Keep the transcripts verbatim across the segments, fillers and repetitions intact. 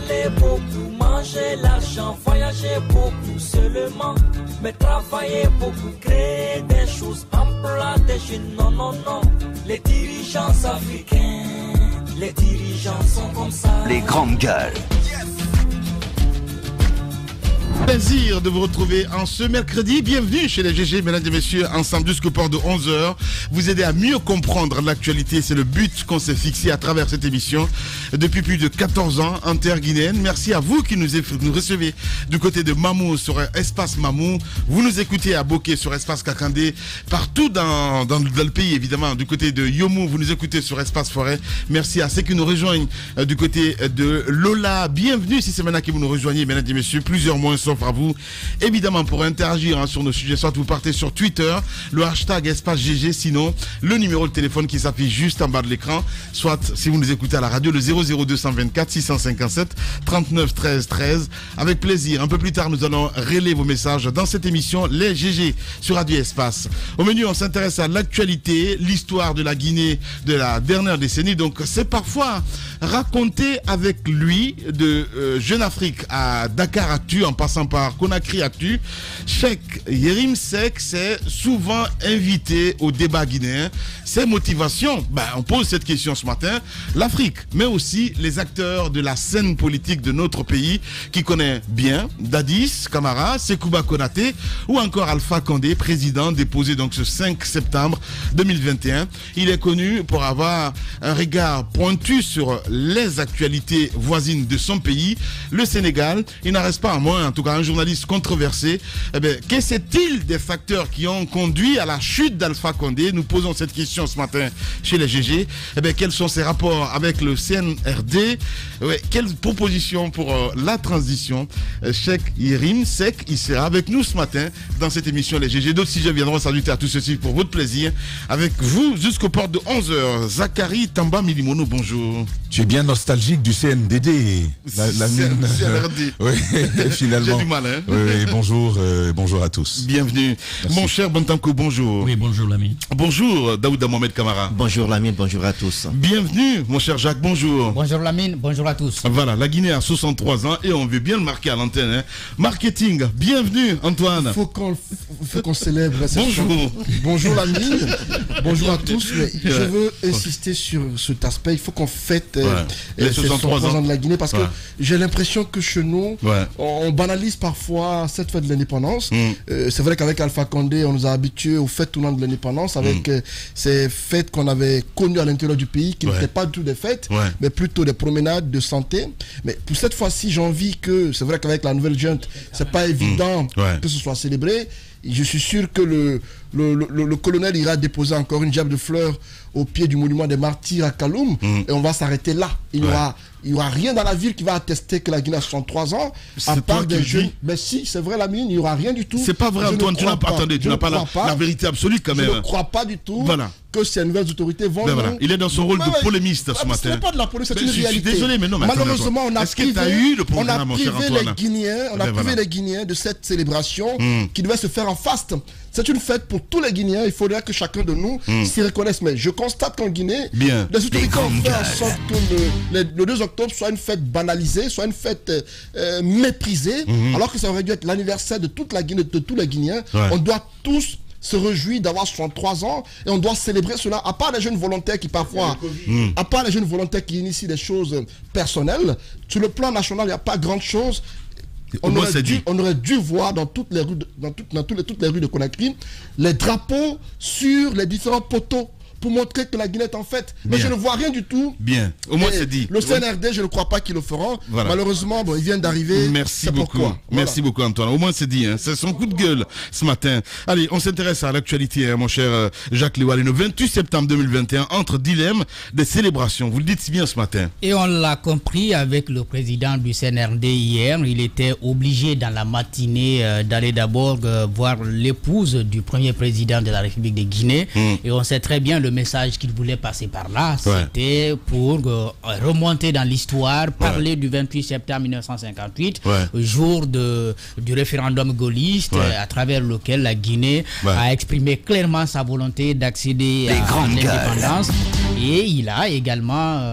parler beaucoup, manger l'argent, voyager beaucoup seulement, mais travailler beaucoup, créer des choses, emploi des jeunes, non, non, non. Les dirigeants africains, les dirigeants sont comme ça. Les grandes gueules. Plaisir de vous retrouver en ce mercredi. Bienvenue chez les G G, mesdames et messieurs, ensemble jusqu'au port de onze heures. Vous aider à mieux comprendre l'actualité, c'est le but qu'on s'est fixé à travers cette émission depuis plus de quatorze ans en terre guinéenne. Merci à vous qui nous, nous recevez du côté de Mamou sur Espace Mamou. Vous nous écoutez à Boké sur Espace Kakandé, partout dans, dans, dans le pays évidemment. Du côté de Yomou, vous nous écoutez sur Espace Forêt. Merci à ceux qui nous rejoignent euh, du côté de Lola. Bienvenue si c'est maintenant que vous nous rejoignez, mesdames et messieurs. Plusieurs mois sauf à vous. Évidemment, pour interagir hein, sur nos sujets, soit vous partez sur Twitter, le hashtag Espace G G, sinon le numéro de téléphone qui s'affiche juste en bas de l'écran, soit si vous nous écoutez à la radio, le zéro zéro deux cent vingt-quatre six cent cinquante-sept trente-neuf treize treize. Avec plaisir. Un peu plus tard, nous allons relayer vos messages dans cette émission, les G G sur Radio Espace. Au menu, on s'intéresse à l'actualité, l'histoire de la Guinée de la dernière décennie. Donc, c'est parfois raconté avec lui de euh, Jeune Afrique à Dakar Actu, en passant par Conakry Actu. Cheikh Yérim Seck s'est souvent invité au débat guinéen. Ses motivations, ben, on pose cette question ce matin. L'Afrique, mais aussi les acteurs de la scène politique de notre pays qui connaît bien Dadis Camara, Sekouba Konaté ou encore Alpha Condé, président déposé donc ce cinq septembre deux mille vingt et un. Il est connu pour avoir un regard pointu sur les actualités voisines de son pays, le Sénégal. Il n'en reste pas à moins, en tout cas un journaliste controversé. Eh bien, que sait-il des facteurs qui ont conduit à la chute d'Alpha Condé? Nous posons cette question ce matin chez les G G. Eh bien, quels sont ses rapports avec le C N R D? Ouais, quelles propositions pour euh, la transition? euh, Cheikh Yérim Seck, il sera avec nous ce matin dans cette émission les G G. D'autres sujets viendront s'ajouter à tout ceci pour votre plaisir. Avec vous jusqu'au port de onze heures. Zachary Tamba Milimono, bonjour. Tu es bien nostalgique du C N D D. La, la C N R D. Oui, finalement. J'ai du mal, hein. Oui, bonjour, euh, bonjour à tous. Bienvenue. Merci. Mon cher Bantanko, bonjour. Oui, bonjour l'ami. Bonjour Daouda Mohamed Kamara. Bonjour Lamine, bonjour à tous. Bienvenue mon cher Jacques, bonjour. Bonjour Lamine, bonjour à tous. Voilà, la Guinée a soixante-trois ans et on veut bien le marquer à l'antenne. Hein. Marketing, bienvenue Antoine. Il faut qu'on faut qu'on célèbre la session. Bonjour. Bonjour Lamine, bonjour à tous. Mais je veux insister sur cet aspect, il faut qu'on fête euh, ouais. les soixante-trois ans. ans de la Guinée parce ouais. que j'ai l'impression que chez nous, ouais. on banalise parfois cette fête de l'indépendance. Mm. Euh, c'est vrai qu'avec Alpha Condé, on nous a habitués aux fêtes tournantes de l'indépendance, avec mm. euh, ces fêtes qu'on avait connues à l'intérieur du pays, qui ouais. n'étaient pas du tout des fêtes, ouais. mais plutôt des promenades de santé. Mais pour cette fois-ci, j'ai envie que, c'est vrai qu'avec la nouvelle junte, c'est pas évident mm. ouais. que ce soit célébré. Je suis sûr que le, le, le, le colonel ira déposer encore une gerbe de fleurs au pied du monument des martyrs à Kaloum mm. et on va s'arrêter là. Il n'y ouais. aura, il y aura rien dans la ville qui va attester que la Guinée a soixante-trois ans, à part des jeunes. Mais si, c'est vrai, la mine, il n'y aura rien du tout. C'est pas vrai, Antoine, tu n'as pas, attendez, tu n'as pas, la, pas la vérité absolue quand même. Je ne crois pas du tout voilà. que ces nouvelles autorités vont. Ben voilà. Il est dans son rôle mais de ouais, polémiste ce matin. Ce n'est pas de la police, c'est ben une je réalité. Je suis désolé, mais non, mais malheureusement, on a Est-ce privé, que tu as eu le on a privé Antoine, les Guinéens, on a ben privé voilà. les Guinéens de cette célébration mm. qui devait se faire en faste. C'est une fête pour tous les Guinéens. Il faudrait que chacun de nous mm. s'y reconnaisse. Mais je constate qu'en Guinée, Bien. les autorités ont fait en sorte que le, le, le deux octobre soit une fête banalisée, soit une fête euh, méprisée, mm-hmm. alors que ça aurait dû être l'anniversaire de toute la Guinée, de tous les Guinéens. Ouais. On doit tous se réjouir d'avoir soixante-trois ans et on doit célébrer cela, à part les jeunes volontaires qui parfois, mm. à part les jeunes volontaires qui initient des choses personnelles. Sur le plan national, il n'y a pas grand chose. On aurait, dû, on aurait dû voir dans toutes les rues de, dans, tout, dans toutes, les, toutes les rues de Conakry les drapeaux sur les différents poteaux pour montrer que la Guinée est en fête. Mais Bien. je ne vois rien du tout. Bien, au moins c'est dit. Le C N R D, je ne crois pas qu'ils le feront. Voilà. Malheureusement, bon, ils viennent d'arriver. Merci beaucoup. Voilà. Merci beaucoup Antoine. Au moins c'est dit. Hein. C'est son coup de gueule ce matin. Allez, on s'intéresse à l'actualité, hein, mon cher euh, Jacques Léoal. Le vingt-huit septembre deux mille vingt et un, entre dilemme des célébrations. Vous le dites si bien ce matin. Et on l'a compris avec le président du C N R D hier. Il était obligé dans la matinée euh, d'aller d'abord euh, voir l'épouse du premier président de la République de Guinée. Mmh. Et on sait très bien le message qu'il voulait passer par là. Ouais. C'était pour euh, remonter dans l'histoire, parler ouais. du vingt-huit septembre mille neuf cent cinquante-huit, ouais. jour de, du référendum gaulliste, ouais. à travers lequel la Guinée ouais. a exprimé clairement sa volonté d'accéder à l'indépendance. Et il a également euh,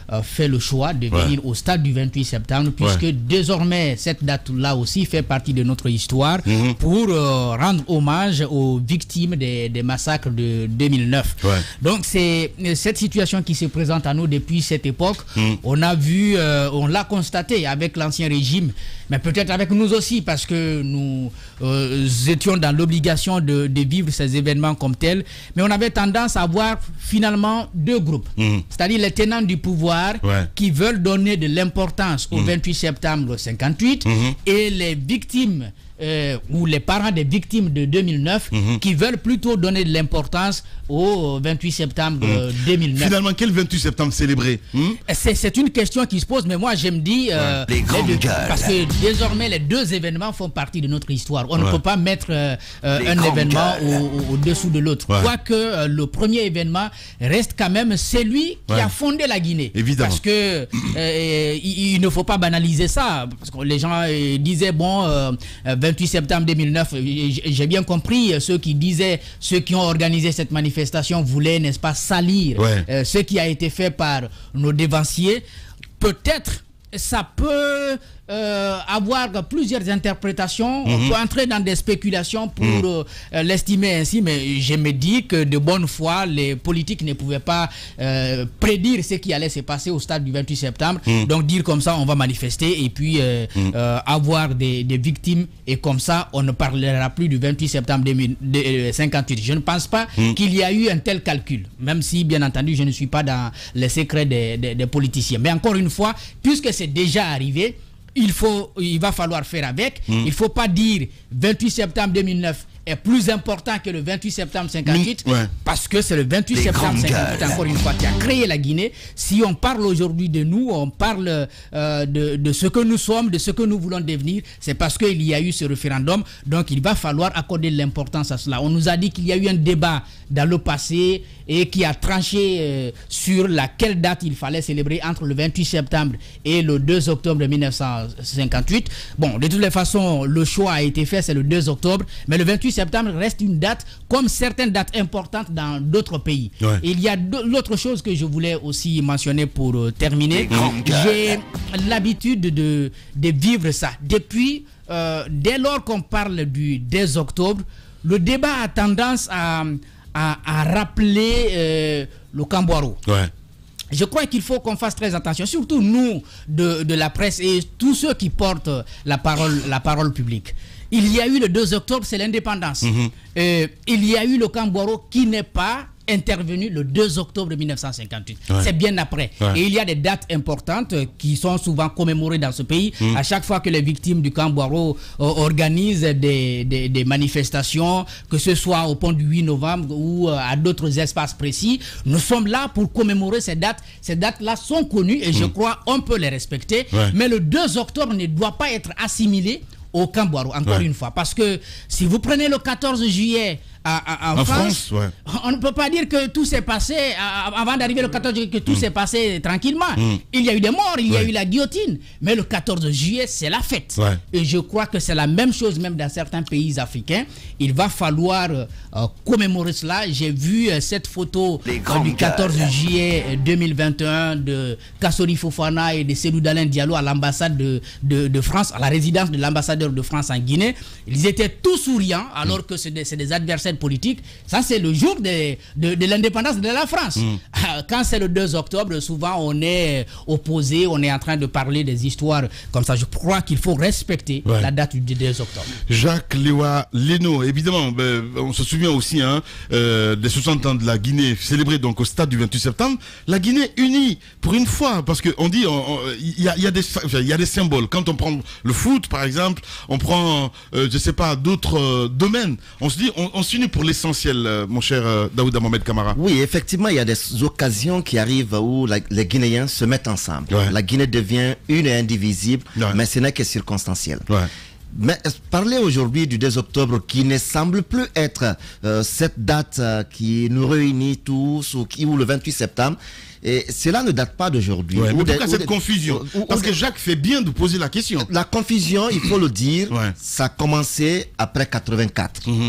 euh, fait le choix de venir ouais. au stade du vingt-huit septembre, puisque ouais. désormais, cette date-là aussi fait partie de notre histoire mmh. pour euh, rendre hommage aux victimes des, des massacres de deux mille neuf. Ouais. Donc, c'est cette situation qui se présente à nous depuis cette époque. Mmh. On a vu, euh, on l'a constaté avec l'ancien régime, mais peut-être avec nous aussi, parce que nous euh, étions dans l'obligation de, de vivre ces événements comme tels, mais on avait tendance à voir finalement deux groupes, mmh. c'est-à-dire les tenants du pouvoir ouais. qui veulent donner de l'importance au mmh. vingt-huit septembre cinquante-huit mmh. et les victimes Euh, ou les parents des victimes de deux mille neuf mmh. qui veulent plutôt donner de l'importance au vingt-huit septembre mmh. deux mille neuf. Finalement, quel vingt-huit septembre célébrer mmh. C'est une question qui se pose, mais moi je me dis euh, les les deux, parce que désormais les deux événements font partie de notre histoire. On ouais. ne peut pas mettre euh, un événement au-dessous au, au de l'autre. Ouais. Quoique euh, le premier événement reste quand même celui qui ouais. a fondé la Guinée. Évidemment. Parce que euh, il, il ne faut pas banaliser ça. Parce que les gens euh, disaient bon. Euh, vingt-huit septembre deux mille neuf, j'ai bien compris, ceux qui disaient, ceux qui ont organisé cette manifestation voulaient, n'est-ce pas, salir ouais. euh, ce qui a été fait par nos dévanciers. Peut-être ça peut euh, avoir plusieurs interprétations. Mm-hmm. On peut entrer dans des spéculations pour mm. euh, l'estimer ainsi, mais je me dis que de bonne foi, les politiques ne pouvaient pas euh, prédire ce qui allait se passer au stade du vingt-huit septembre. Mm. Donc dire comme ça, on va manifester et puis euh, mm. euh, avoir des, des victimes, et comme ça, on ne parlera plus du vingt-huit septembre cinquante-huit. Je ne pense pas mm. qu'il y a eu un tel calcul, même si, bien entendu, je ne suis pas dans les secrets des, des, des politiciens. Mais encore une fois, puisque c'est déjà arrivé, il faut, il va falloir faire avec. Mmh. Il ne faut pas dire vingt-huit septembre deux mille neuf est plus important que le vingt-huit septembre cinquante-huit, mmh. ouais. parce que c'est le vingt-huit septembre cinquante-huit, encore une fois, qui a créé la Guinée. Si on parle aujourd'hui de nous, on parle euh, de, de ce que nous sommes, de ce que nous voulons devenir, c'est parce qu'il y a eu ce référendum. Donc il va falloir accorder l'importance à cela. On nous a dit qu'il y a eu un débat dans le passé et qui a tranché euh, sur laquelle date il fallait célébrer entre le vingt-huit septembre et le deux octobre mille neuf cent cinquante-huit. Bon, de toutes les façons, le choix a été fait, c'est le deux octobre, mais le vingt-huit septembre reste une date comme certaines dates importantes dans d'autres pays. Ouais. Il y a l'autre chose que je voulais aussi mentionner pour euh, terminer. J'ai l'habitude de, de vivre ça. Depuis, euh, dès lors qu'on parle du deux octobre, le débat a tendance à, à, à rappeler euh, le Camboiro. Ouais. Je crois qu'il faut qu'on fasse très attention, surtout nous de, de la presse et tous ceux qui portent la parole, la parole publique. Il y a eu le deux octobre, c'est l'indépendance. Mm-hmm. euh, il y a eu le Camboiro qui n'est pas intervenu le deux octobre mille neuf cent cinquante-huit. Ouais. C'est bien après. Ouais. Et il y a des dates importantes qui sont souvent commémorées dans ce pays. Mm. À chaque fois que les victimes du Camboiro euh, organisent des, des, des manifestations, que ce soit au pont du huit novembre ou euh, à d'autres espaces précis, nous sommes là pour commémorer ces dates. Ces dates-là sont connues et mm. je crois on peut les respecter. Ouais. Mais le deux octobre ne doit pas être assimilé au Camboiro, encore ouais. une fois. Parce que si vous prenez le quatorze juillet à, à, en, en France, France ouais. on ne peut pas dire que tout s'est passé, à, avant d'arriver le quatorze juillet, que tout mm. s'est passé tranquillement. Mm. Il y a eu des morts, il ouais. y a eu la guillotine. Mais le quatorze juillet, c'est la fête. Ouais. Et je crois que c'est la même chose même dans certains pays africains. Il va falloir euh, commémorer cela. J'ai vu euh, cette photo euh, du quatorze juillet deux mille vingt et un de Kassori Fofana et de Cellou Dalein Diallo à l'ambassade de, de, de France, à la résidence de l'ambassadeur de France en Guinée. Ils étaient tous souriants alors mm. que c'est des, des adversaires politique. Ça, c'est le jour de, de, de l'indépendance de la France. Mm. Quand c'est le deux octobre, souvent on est opposé, on est en train de parler des histoires comme ça. Je crois qu'il faut respecter ouais. la date du deux octobre. Jacques Léwa Leno, évidemment, ben, on se souvient aussi hein, euh, des soixante ans de la Guinée célébrée donc au stade du vingt-huit septembre. La Guinée unie pour une fois, parce qu'on dit il y, y, enfin, y a des symboles. Quand on prend le foot, par exemple, on prend, euh, je sais pas, d'autres euh, domaines. On se dit, on, on s'unit pour l'essentiel, euh, mon cher euh, Daouda Mohamed Kamara. Oui, effectivement, il y a des occasions qui arrivent où la, les Guinéens se mettent ensemble. Ouais. La Guinée devient une et indivisible, ouais. mais ce n'est que circonstanciel. Ouais. Mais parler aujourd'hui du deux octobre qui ne semble plus être euh, cette date euh, qui nous réunit tous ou, qui, ou le vingt-huit septembre, et cela ne date pas d'aujourd'hui. Ouais, mais pourquoi cette des, confusion ou, ou, Parce ou, que Jacques fait bien de poser la question. La confusion, il faut le dire, ouais. ça a commencé après quatre-vingt-quatre. Mm-hmm.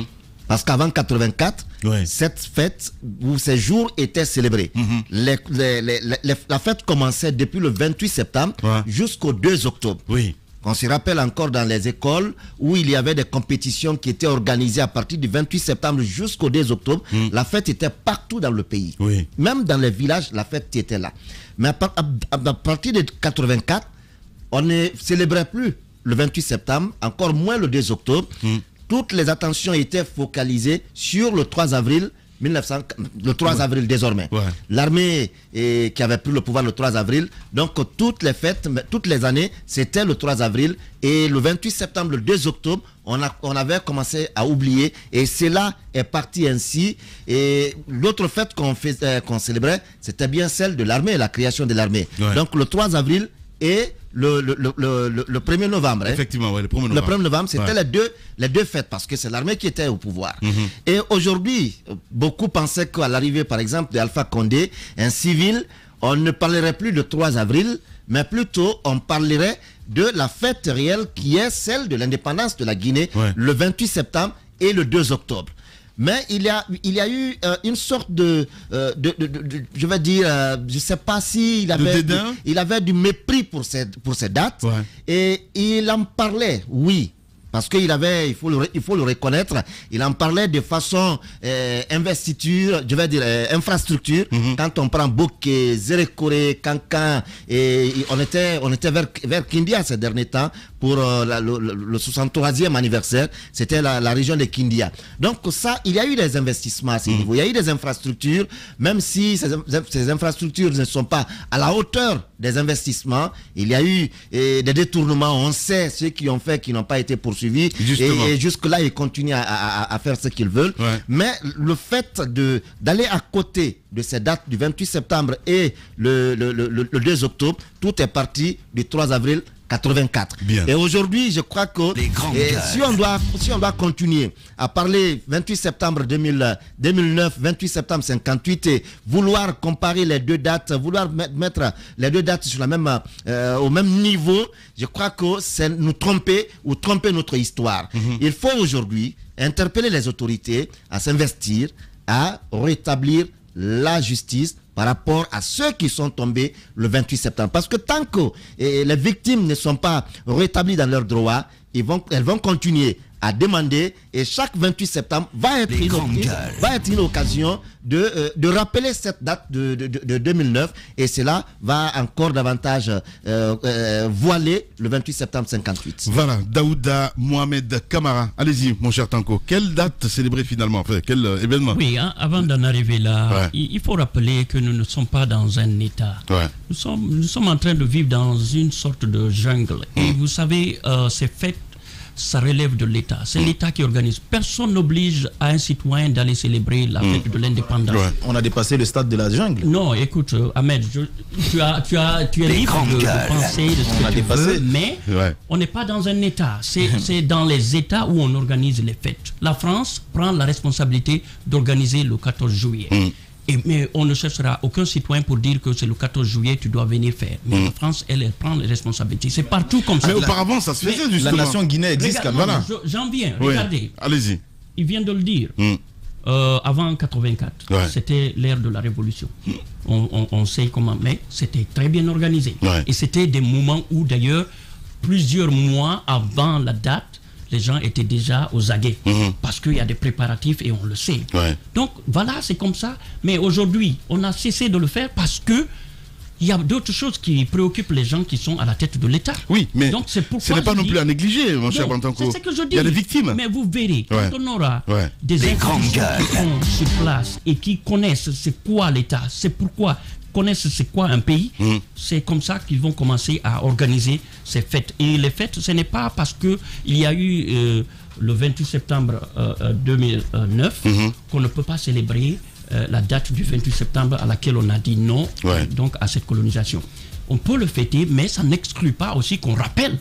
Parce qu'avant quatre-vingt-quatre, ouais. cette fête ou ces jours étaient célébrés. Mm-hmm. les, les, les, les, la fête commençait depuis le vingt-huit septembre ouais. jusqu'au deux octobre. Oui. On se rappelle encore dans les écoles où il y avait des compétitions qui étaient organisées à partir du vingt-huit septembre jusqu'au deux octobre. Mm. La fête était partout dans le pays. Oui. Même dans les villages, la fête était là. Mais à, à, à partir de quatre-vingt-quatre, on ne célébrait plus le vingt-huit septembre, encore moins le deux octobre. Mm. Toutes les attentions étaient focalisées sur le trois avril mille neuf cents, le trois ouais. avril désormais. Ouais. L'armée eh, qui avait pris le pouvoir le trois avril, donc toutes les fêtes, toutes les années, c'était le trois avril. Et le vingt-huit septembre, le deux octobre, on, a, on avait commencé à oublier. Et cela est parti ainsi. Et l'autre fête qu'on euh, qu'on célébrait, c'était bien celle de l'armée, la création de l'armée. Ouais. Donc le trois avril et le, le, le, le, le premier novembre. Effectivement, hein. ouais, le premier novembre. Le premier novembre, c'était ouais. les, deux, les deux fêtes parce que c'est l'armée qui était au pouvoir. Mm-hmm. Et aujourd'hui, beaucoup pensaient qu'à l'arrivée, par exemple, d'Alpha Condé, un civil, on ne parlerait plus de trois avril, mais plutôt on parlerait de la fête réelle qui est celle de l'indépendance de la Guinée, ouais. le vingt-huit septembre et le deux octobre. Mais il y a, il y a eu euh, une sorte de, euh, de, de, de, de, je vais dire, euh, je ne sais pas si il avait, du, il avait du mépris pour ces, pour ces dates. Ouais. Et il en parlait, oui. Parce qu'il avait, il faut, le, il faut le reconnaître, il en parlait de façon euh, investiture, je vais dire euh, infrastructure. Mm-hmm. Quand on prend Bokeh, Zérekore, Kankan, et, et on était, on était vers, vers Kindia ces derniers temps pour euh, la, le, le soixante-troisième anniversaire. C'était la, la région de Kindia. Donc ça, il y a eu des investissements à ce mm-hmm. niveau. Il y a eu des infrastructures, même si ces, ces infrastructures ne sont pas à la hauteur des investissements. Il y a eu euh, des détournements. On sait ceux qui ont fait, qui n'ont pas été poursuivis. Et, et jusque-là, ils continuent à, à, à faire ce qu'ils veulent. Ouais. Mais le fait de, d'aller à côté de ces dates du vingt-huit septembre et le, le, le, le deux octobre, tout est parti du trois avril quatre-vingt-quatre. Bien. Et aujourd'hui, je crois que et, si, on doit, si on doit continuer à parler vingt-huit septembre deux mille, deux mille neuf, vingt-huit septembre cinquante-huit et vouloir comparer les deux dates, vouloir mettre les deux dates sur la même, euh, au même niveau, je crois que c'est nous tromper ou tromper notre histoire. Mm-hmm. Il faut aujourd'hui interpeller les autorités à s'investir, à rétablir la justice par rapport à ceux qui sont tombés le vingt-huit septembre. Parce que tant que eh, les victimes ne sont pas rétablies dans leurs droits, ils vont, elles vont continuer à demander et chaque vingt-huit septembre va être, une, une, va être une occasion de, euh, de rappeler cette date de, de, de, de deux mille neuf et cela va encore davantage euh, euh, voiler le vingt-huit septembre cinquante-huit. Voilà, Daouda Mohamed Kamara. Allez-y, mon cher Tanko. Quelle date célébrer finalement, enfin, quel euh, événement? Oui, hein, avant d'en arriver là, ouais. il, il faut rappeler que nous ne sommes pas dans un état. Ouais. Nous, sommes, nous sommes en train de vivre dans une sorte de jungle. Mm. Et vous savez, euh, ces fêtes, ça relève de l'État. C'est mmh. l'État qui organise. Personne n'oblige à un citoyen d'aller célébrer la fête mmh. de l'indépendance. Ouais. On a dépassé le stade de la jungle. Non, écoute, euh, Ahmed, je, tu, as, tu, as, tu es libre de, de penser de ce on que tu dépassé. veux, mais ouais. on n'est pas dans un État. C'est dans les États où on organise les fêtes. La France prend la responsabilité d'organiser le quatorze juillet. Mmh. Et, mais on ne cherchera aucun citoyen pour dire que c'est le quatorze juillet tu dois venir faire. Mais mmh. la France, elle, elle prend les responsabilités. C'est partout comme ça. Mais auparavant, ça se faisait mais justement. La nation Guinée existe quand même. Voilà. J'en viens, oui. regardez. Allez-y. Il vient de le dire. Mmh. Euh, avant quatre-vingt-quatre, ouais. c'était l'ère de la Révolution. Mmh. On, on, on sait comment, mais c'était très bien organisé. Ouais. Et c'était des moments où d'ailleurs, plusieurs mois avant la date, les gens étaient déjà aux aguets mmh. parce qu'il y a des préparatifs et on le sait. Ouais. Donc voilà, c'est comme ça. Mais aujourd'hui, on a cessé de le faire parce que il y a d'autres choses qui préoccupent les gens qui sont à la tête de l'État. Oui, mais donc c'est pourquoi ce n'est pas non dis, plus à négliger, mon cher Bantanko. C'est ce que je dis. Il y a des victimes. Mais vous verrez, quand ouais. on aura ouais. des institutions qui sont sur place et qui connaissent c'est quoi l'État, c'est pourquoi connaissent c'est quoi un pays, mmh. c'est comme ça qu'ils vont commencer à organiser ces fêtes. Et les fêtes, ce n'est pas parce que il y a eu euh, le vingt-huit septembre euh, deux mille neuf mmh. qu'on ne peut pas célébrer euh, la date du vingt-huit septembre à laquelle on a dit non ouais. donc à cette colonisation. On peut le fêter, mais ça n'exclut pas aussi qu'on rappelle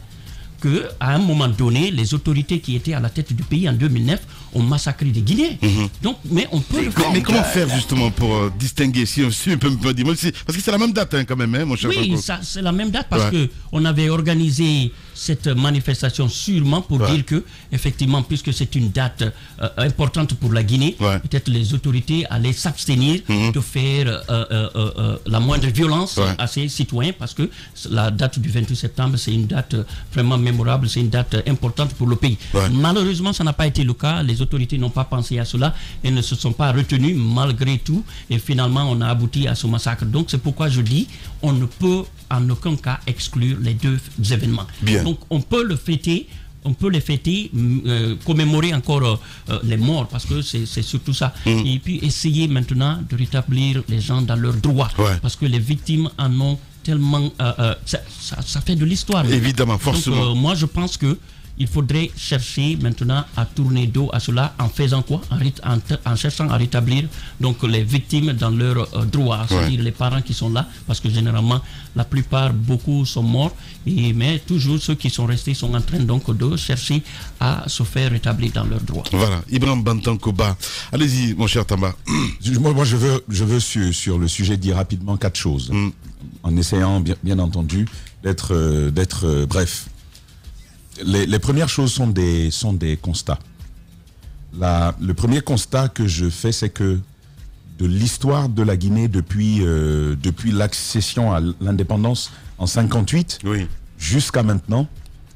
qu'à un moment donné, les autorités qui étaient à la tête du pays en deux mille neuf ont massacré des Guinéens. Mm-hmm. Donc, mais on peut le faire. Mais comment faire justement pour euh, distinguer, si on si peut me dire, parce que c'est la même date hein, quand même, hein, mon cher. Oui, c'est la même date parce ouais. que on avait organisé cette manifestation sûrement pour ouais. dire que, effectivement, puisque c'est une date euh, importante pour la Guinée, ouais. peut-être les autorités allaient s'abstenir mmh. de faire euh, euh, euh, la moindre violence ouais. à ces citoyens, parce que la date du vingt-huit septembre, c'est une date vraiment mémorable, c'est une date importante pour le pays. Ouais. Malheureusement, ça n'a pas été le cas. Les autorités n'ont pas pensé à cela et ne se sont pas retenues malgré tout. Et finalement, on a abouti à ce massacre. Donc, c'est pourquoi je dis, on ne peut en aucun cas exclure les deux événements. Bien. Donc, on peut le fêter. On peut les fêter, euh, commémorer encore euh, les morts, parce que c'est surtout ça. Mmh. Et puis essayer maintenant de rétablir les gens dans leurs droits. Ouais. Parce que les victimes en ont tellement... Euh, euh, ça, ça, ça fait de l'histoire. Évidemment, forcément. Donc, euh, moi, je pense que il faudrait chercher maintenant à tourner dos à cela en faisant quoi, en, en, en cherchant à rétablir donc les victimes dans leurs euh, droits, c'est-à-dire ouais. les parents qui sont là, parce que généralement la plupart, beaucoup sont morts, et, mais toujours ceux qui sont restés sont en train donc de chercher à se faire rétablir dans leurs droits. Voilà, Ibrahim Bantan-Koba, allez-y mon cher Tamba. Moi, moi je veux, je veux sur, sur le sujet dire rapidement quatre choses, mm. en essayant bien, bien entendu d'être euh, d'être euh, bref. Les, les premières choses sont des, sont des constats. La, le premier constat que je fais, c'est que de l'histoire de la Guinée depuis, euh, depuis l'accession à l'indépendance en cinquante-huit oui. jusqu'à maintenant,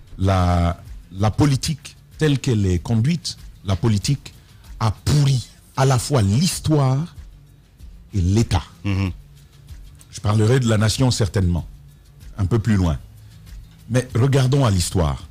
la, la politique telle qu'elle est conduite, la politique a pourri à la fois l'histoire et l'État. Mm-hmm. Je parlerai de la nation certainement, un peu plus loin. Mais regardons à l'histoire.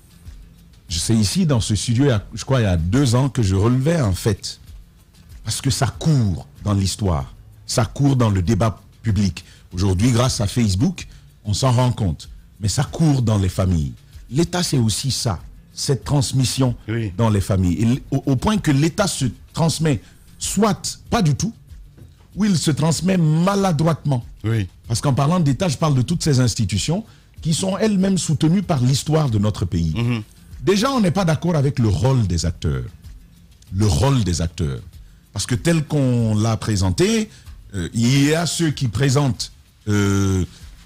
C'est ici, dans ce studio, je crois, il y a deux ans, que je relevais un fait. Parce que ça court dans l'histoire. Ça court dans le débat public. Aujourd'hui, grâce à Facebook, on s'en rend compte. Mais ça court dans les familles. L'État, c'est aussi ça. Cette transmission oui. dans les familles. Et au, au point que l'État se transmet, soit pas du tout, ou il se transmet maladroitement. Oui. Parce qu'en parlant d'État, je parle de toutes ces institutions qui sont elles-mêmes soutenues par l'histoire de notre pays. Mm-hmm. Déjà, on n'est pas d'accord avec le rôle des acteurs. Le rôle des acteurs. Parce que tel qu'on l'a présenté, euh, il y a ceux qui présentent euh,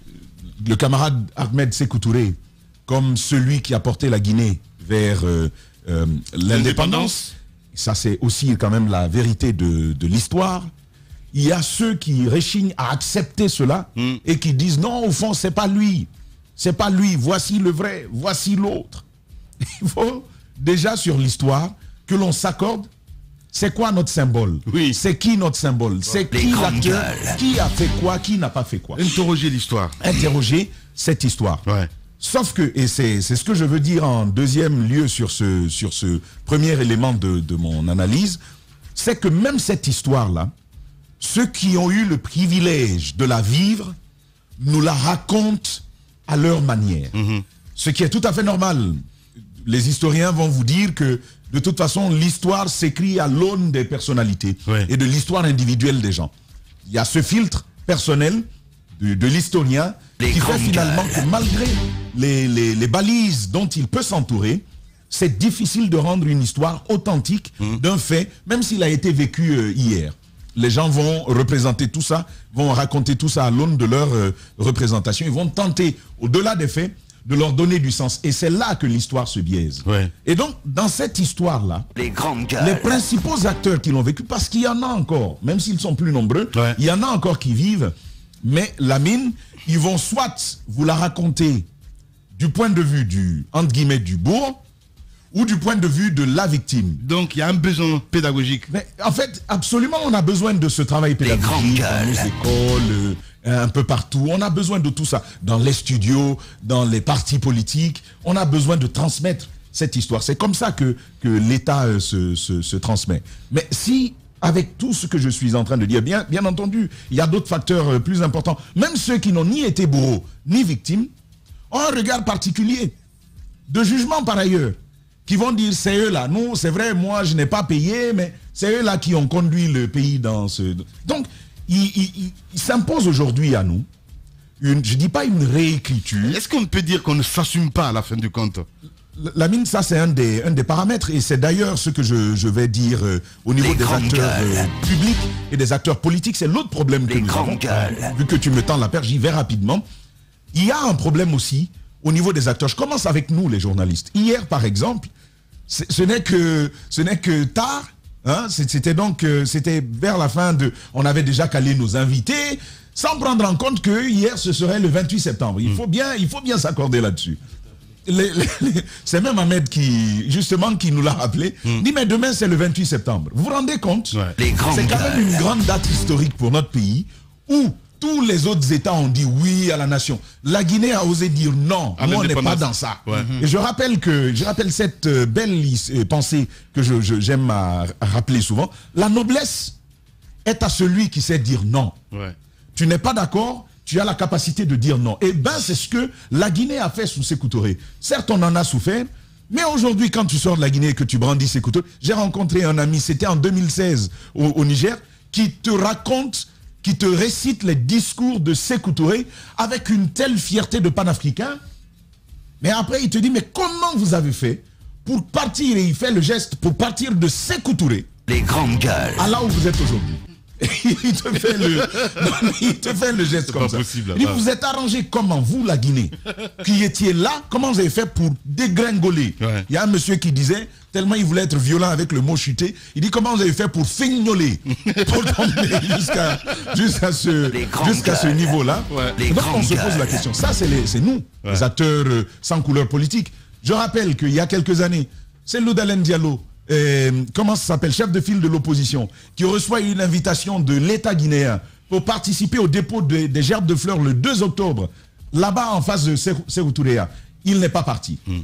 le camarade Ahmed Sékou Touré comme celui qui a porté la Guinée vers euh, euh, l'indépendance. Ça, c'est aussi quand même la vérité de, de l'histoire. Il y a ceux qui réchignent à accepter cela mm. et qui disent non, au fond, c'est pas lui. C'est pas lui. Voici le vrai. Voici l'autre. Il faut déjà sur l'histoire que l'on s'accorde. C'est quoi notre symbole? Oui. C'est qui notre symbole? C'est qui l'acteur? Qui a fait quoi? Qui n'a pas fait quoi? Interroger l'histoire. Interroger cette histoire. Ouais. Sauf que, et c'est ce que je veux dire en deuxième lieu sur ce, sur ce premier élément de, de mon analyse, c'est que même cette histoire-là, ceux qui ont eu le privilège de la vivre nous la racontent à leur manière. Mm-hmm. Ce qui est tout à fait normal. Les historiens vont vous dire que, de toute façon, l'histoire s'écrit à l'aune des personnalités ouais. et de l'histoire individuelle des gens. Il y a ce filtre personnel de, de l'historien qui fait finalement que malgré les, les, les balises dont il peut s'entourer, c'est difficile de rendre une histoire authentique mmh. d'un fait, même s'il a été vécu euh, hier. Les gens vont représenter tout ça, vont raconter tout ça à l'aune de leur euh, représentation. Ils vont tenter, au-delà des faits, de leur donner du sens. Et c'est là que l'histoire se biaise. Ouais. Et donc, dans cette histoire-là, les, les principaux acteurs qui l'ont vécu, parce qu'il y en a encore, même s'ils sont plus nombreux, ouais. il y en a encore qui vivent, mais la mine, ils vont soit vous la raconter du point de vue du, entre guillemets, du bourg, ou du point de vue de la victime. Donc, il y a un besoin pédagogique. Mais en fait, absolument, on a besoin de ce travail pédagogique dans nos écoles, euh, un peu partout. On a besoin de tout ça. Dans les studios, dans les partis politiques, on a besoin de transmettre cette histoire. C'est comme ça que, que l'État euh, se, se, se transmet. Mais si, avec tout ce que je suis en train de dire, bien, bien entendu, il y a d'autres facteurs euh, plus importants. Même ceux qui n'ont ni été bourreaux, ni victimes, ont un regard particulier de jugement par ailleurs. Qui vont dire, c'est eux là, non, c'est vrai, moi je n'ai pas payé, mais c'est eux là qui ont conduit le pays dans ce... Donc, il, il, il s'impose aujourd'hui à nous, une, je ne dis pas une réécriture. Est-ce qu'on peut dire qu'on ne s'assume pas à la fin du compte? La mine, ça c'est un des, un des paramètres, et c'est d'ailleurs ce que je, je vais dire euh, au niveau Les des acteurs euh, publics et des acteurs politiques, c'est l'autre problème que Les nous avons. Gueules. Vu que tu me tends la perche, j'y vais rapidement. Il y a un problème aussi au niveau des acteurs. Je commence avec nous, les journalistes. Hier, par exemple, ce n'est que, ce n'est que tard. Hein, c'était donc euh, c'était vers la fin de... On avait déjà calé nos invités, sans prendre en compte que hier, ce serait le vingt-huit septembre. Il faut bien, il faut bien s'accorder là-dessus. C'est même Ahmed qui, justement, qui nous l'a rappelé. Mm. Il dit, mais demain, c'est le vingt-huit septembre. Vous vous rendez compte? Ouais. C'est quand même une grande date historique pour notre pays, où tous les autres États ont dit oui à la nation. La Guinée a osé dire non. Nous, on n'est pas dans ça. Ouais. Et je rappelle que je rappelle cette belle pensée que je, je, j'aime à, à rappeler souvent. La noblesse est à celui qui sait dire non. Ouais. Tu n'es pas d'accord, tu as la capacité de dire non. Et bien, c'est ce que la Guinée a fait sous Sékou Touré. Certes, on en a souffert, mais aujourd'hui, quand tu sors de la Guinée et que tu brandis Sékou Touré, j'ai rencontré un ami, c'était en deux mille seize au, au Niger, qui te raconte, qui te récite les discours de Sékou Touré avec une telle fierté de panafricain. Mais après, il te dit, mais comment vous avez fait pour partir, et il fait le geste, pour partir de Sékou Touré, les grandes gueules, à là où vous êtes aujourd'hui. il, te fait le, non, il te fait le geste comme ça. Possible, il vous êtes arrangé comment, vous, la Guinée, qui étiez là, comment vous avez fait pour dégringoler? Ouais. Il y a un monsieur qui disait, tellement il voulait être violent avec le mot chuter, il dit comment vous avez fait pour fignoler, pour tomber jusqu'à jusqu'à ce, jusqu'à ce niveau-là. Ouais. Donc on se pose la question. Ça, c'est nous, ouais. les acteurs euh, sans couleur politique. Je rappelle qu'il y a quelques années, c'est Loudalen Diallo, Euh, comment ça s'appelle, chef de file de l'opposition, qui reçoit une invitation de l'État guinéen pour participer au dépôt de, des gerbes de fleurs le deux octobre, là-bas en face de Sékou Touré. Il n'est pas parti. Mm.